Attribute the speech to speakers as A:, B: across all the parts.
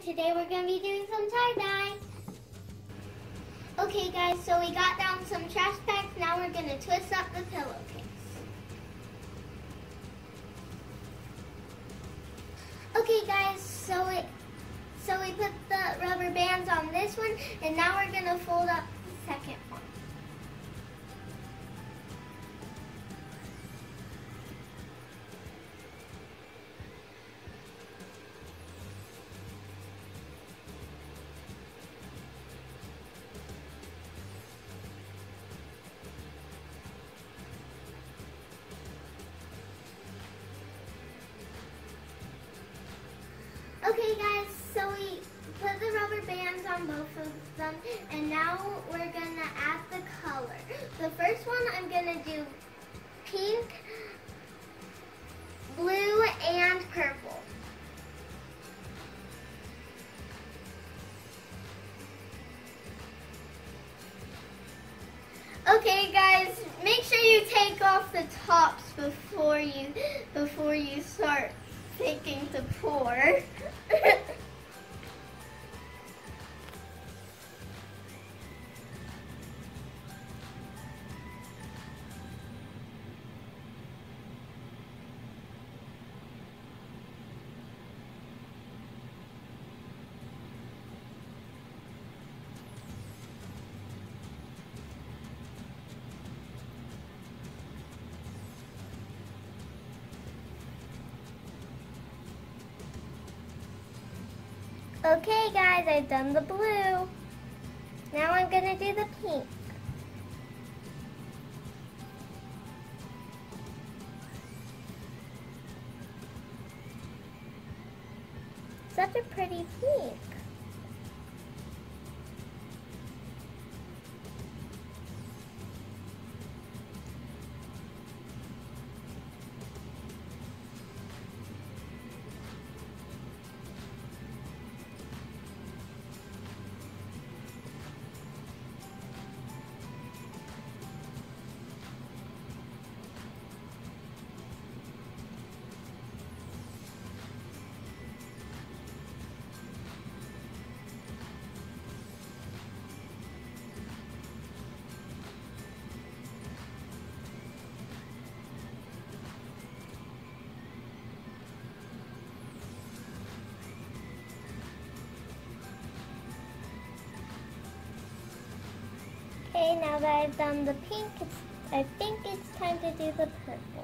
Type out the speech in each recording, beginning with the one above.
A: and today we're going to be doing some tie-dye. Okay guys, so we got down some trash bags, now we're going to twist up the pillowcase. Okay guys, so we put the rubber bands on this one, and now we're going to fold up the second one. Okay guys, so we put the rubber bands on both of them, and now we're going to add the color. The first one I'm going to do pink, blue, and purple. Okay guys, make sure you take off the tops before you start thinking to pour. Okay guys, I've done the blue. Now I'm going to do the pink. Such a pretty pink. Okay, now that I've done the pink, I think it's time to do the purple.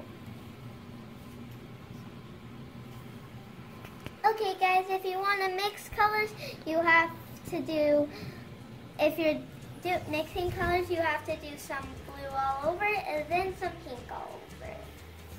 A: Okay guys, if you want to mix colors, you have to do, if you're mixing colors, you have to do some blue all over it and then some pink all over it.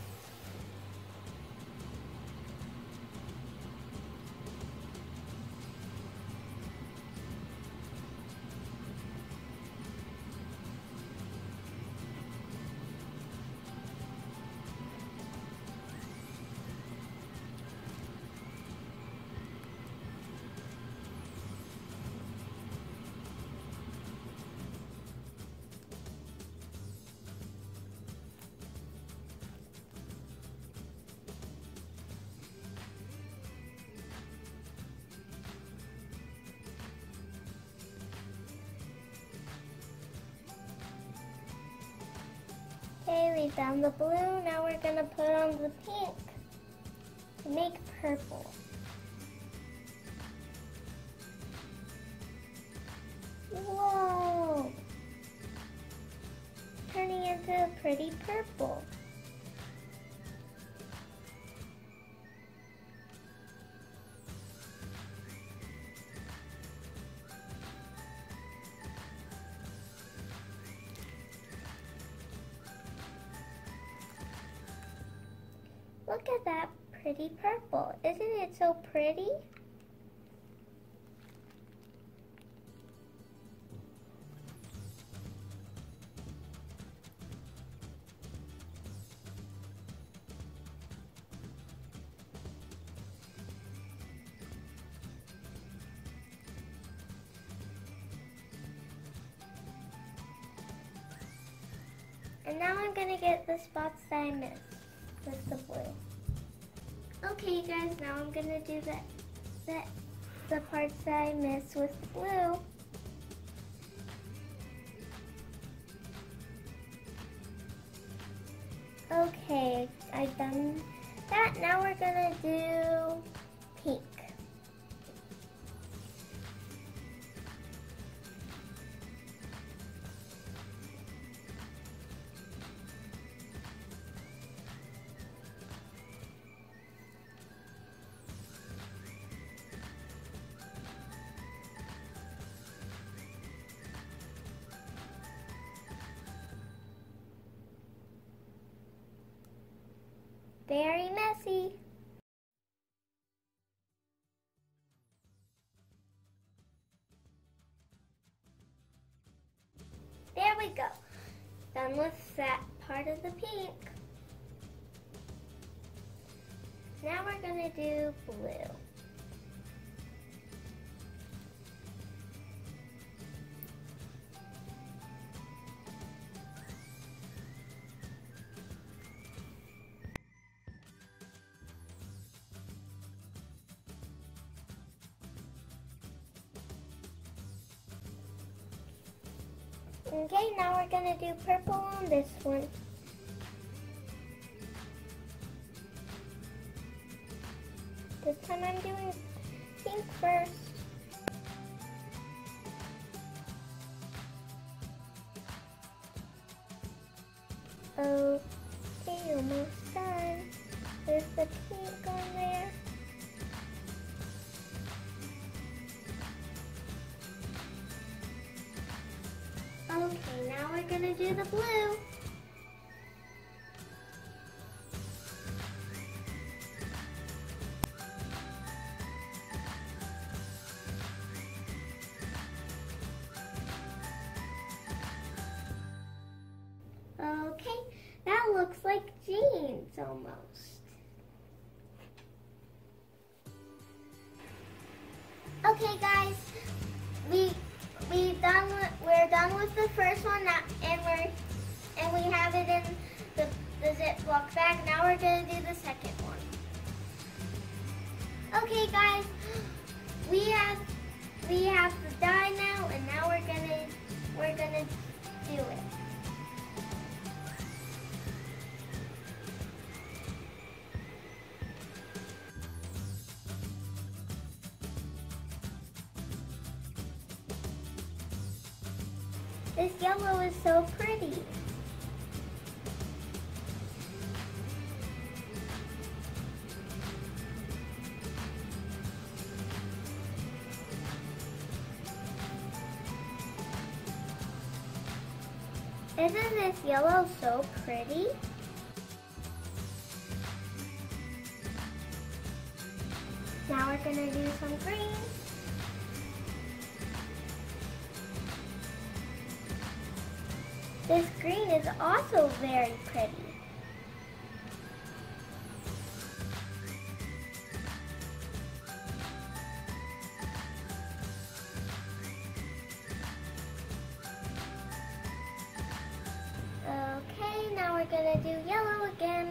A: Okay, we've done the blue, now we're going to put on the pink to make purple. Whoa! Turning into a pretty purple. Look at that pretty purple. Isn't it so pretty? And now I'm going to get the spots that I missed with the blue. Okay guys, now I'm going to do the the parts that I missed with blue. Okay, I've done that. Now we're gonna do pink. Very messy. There we go. Done with that part of the pink. Now we're gonna do blue. Okay, now we're gonna do purple on this one. This time I'm doing pink first. Okay, almost done. There's the pink on there. Okay, now we're gonna do the blue. Okay, that looks like jeans almost. Okay guys, we're done with the first one now, and we have it in the Ziploc bag. Now we're gonna do the second one. Okay guys, we have the dye now, and now we're gonna do it. This yellow is so pretty. Isn't this yellow so pretty? Now we're gonna do some green. This green is also very pretty. Okay, now we're gonna do yellow again.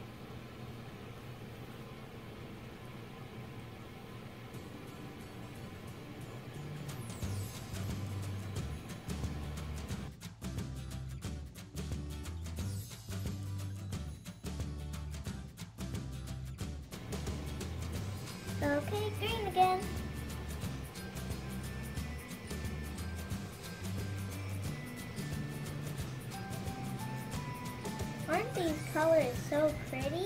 A: Okay, green again. Aren't these colors so pretty?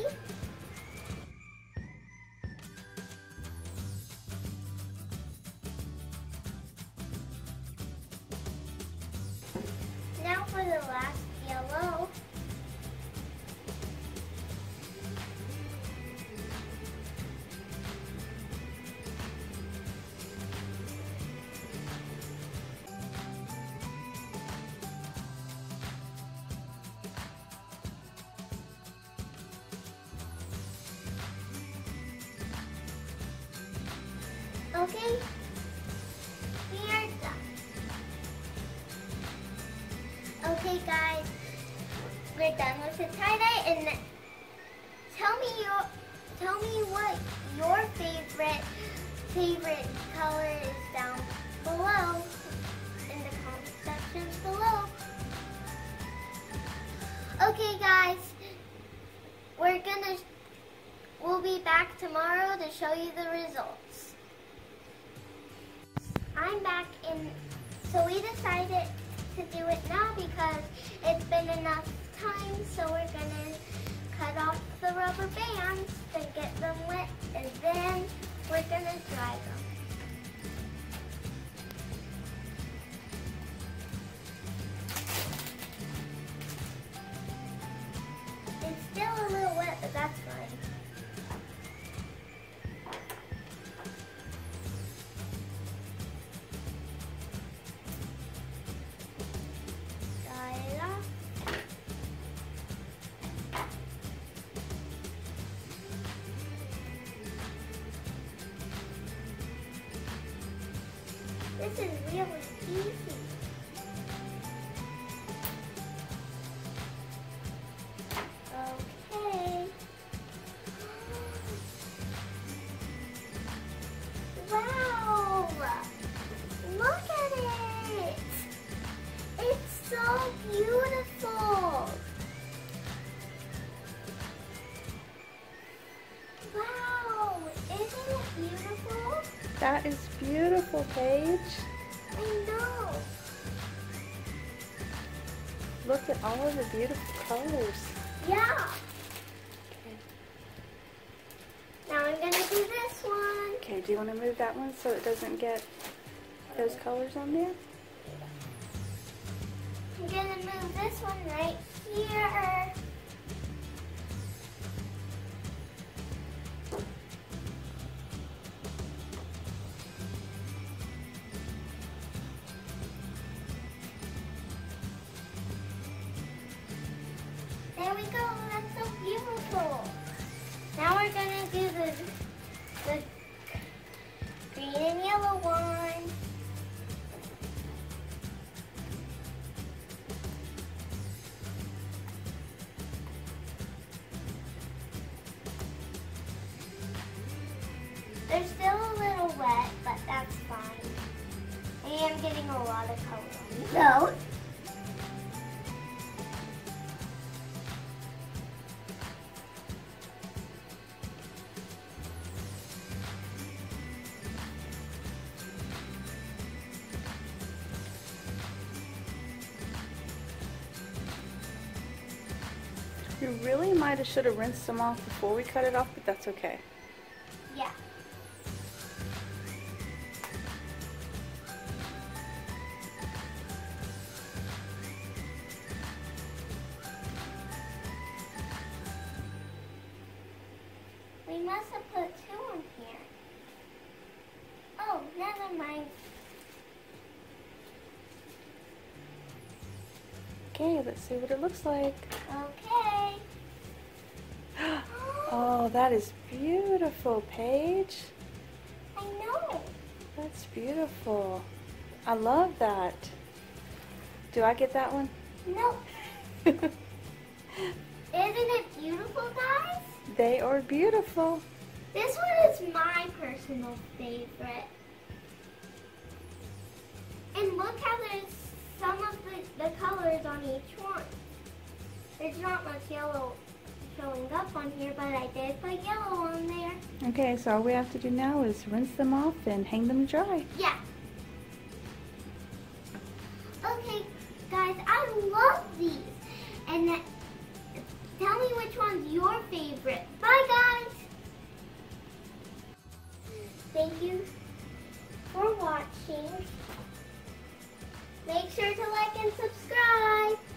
A: Now for the last yellow. Okay, we are done. Okay guys, we're done with the tie-dye, and tell me what your favorite favorite color is down below in the comment sections below. Okay guys, we'll be back tomorrow to show you the results. I'm back so we decided to do it now because it's been enough time, so we're gonna cut off the rubber bands and get them wet, and then we're gonna dry them. It's still a little wet, but that's fine. Dry it off. This is really easy. Okay. Wow! Look at it! It's so beautiful! Wow! Isn't it beautiful?
B: That is beautiful, Paige.
A: I know.
B: Look at all of the beautiful colors.
A: Yeah.
B: Okay.
A: Now I'm gonna do this one.
B: Okay, do you want to move that one so it doesn't get those colors on there?
A: I'm gonna move this one right here. There we go, that's so beautiful. Now we're gonna do the green and yellow one. They're still a little wet, but that's fine. I am getting a lot of color on these. No.
B: We really might have should have rinsed them off before we cut it off, but that's okay.
A: Yeah. We must have put two in here. Oh, never mind.
B: Okay, let's see what it looks like.
A: Okay.
B: Oh, that is beautiful, Paige.
A: I know.
B: That's beautiful. I love that. Do I get that one?
A: No. Isn't it beautiful, guys?
B: They are beautiful.
A: This one is my personal favorite. And look how there's some of the colors on each one. There's not much yellow showing up on here, but I did put yellow on there.
B: Okay, so all we have to do now is rinse them off and hang them dry.
A: Yeah. Okay, guys, I love these. And tell me which one's your favorite. Bye, guys. Thank you for watching. Make sure to like and subscribe.